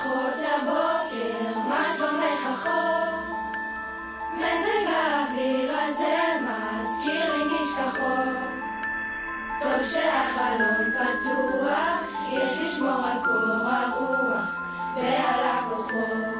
רוחות הבוקר, מה שומך אחות? מזג האוויר הזה מזכיר לי נשכחות. טוב שהחלון פתוח, יש לשמור על קור הרוח ועל הכוחות.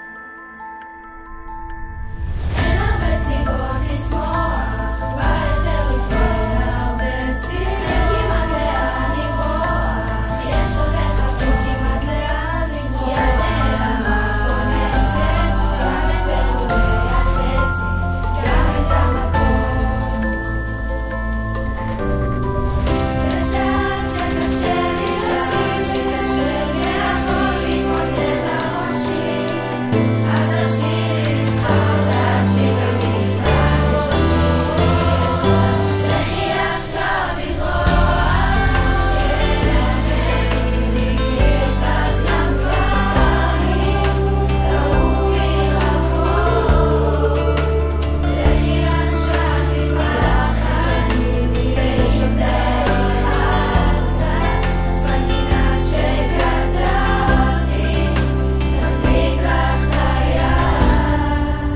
אין הרבה סיבות לשמוח, ביותר לפעול הרבה סיבות. כמעט לאן לברוח, יש עוד לחכות כמעט לאן לברוח. ידי המקום נסם, גם את פירורי החסד, גם את המקום. בשעה שקשה לי, יכול להתמוטט על ראשי. את תרשי לצחוק, תרשי גם מזרח, יש אותי. לכי עכשיו לזרוח, שלי יש עד נפיים, תעופי רחוק. לכי עכשיו מפחד, ויש עוד דרך קצת, מנגינה שכתבתי, תחזיק לך את היד.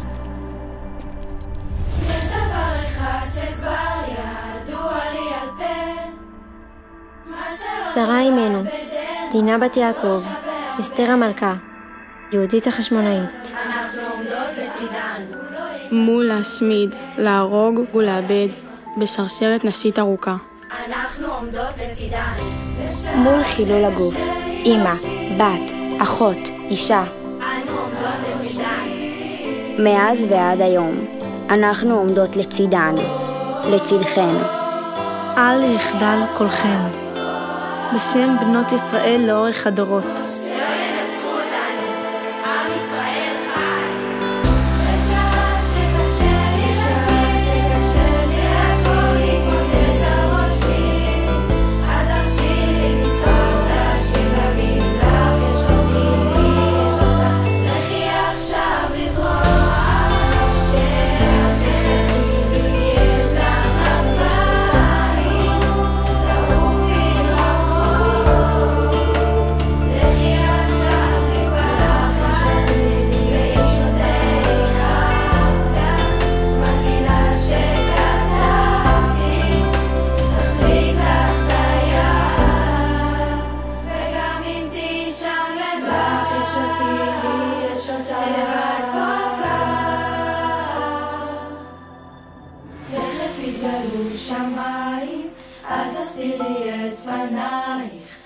יש דבר אחד שכבר ידוע לי על פה, מה שלא שרה אימנו, בדרך דינה בת יעקב, אסתר המלכה, יהודית החשמונאית. אנחנו עומדות לצידן. מול להשמיד, להרוג ולאבד בשרשרת נשית ארוכה. אנחנו עומדות לצידן. מול חילול הגוף, אמא, בת, אחות, אישה. אנו עומדות לצידן. מאז ועד היום, אנחנו עומדות לצידן, לצידכן. אל יחדל קולכן, בשם בנות ישראל לאורך הדורות. שלא ינצחו אותנו, עם ישראל חי. בשעה שקשה לי, יכול להתמוטט על ראשי. את תרשי לי לזכור, תרשי במזרח, יש אותי, יש אותך. לכי עכשיו לזרוח, שלי יש לך נפיים, תעופי רחוק. לכי עכשיו מפחד, ויש עוד דרך קצת, מנגינה שכתבתי, תחזיק לך את היד. וגם אם תהיי שם לבד, יש אותי, יש אותך, לבד כל כך. תכף יתגלו שמיים, אל תסתירי את פנייך.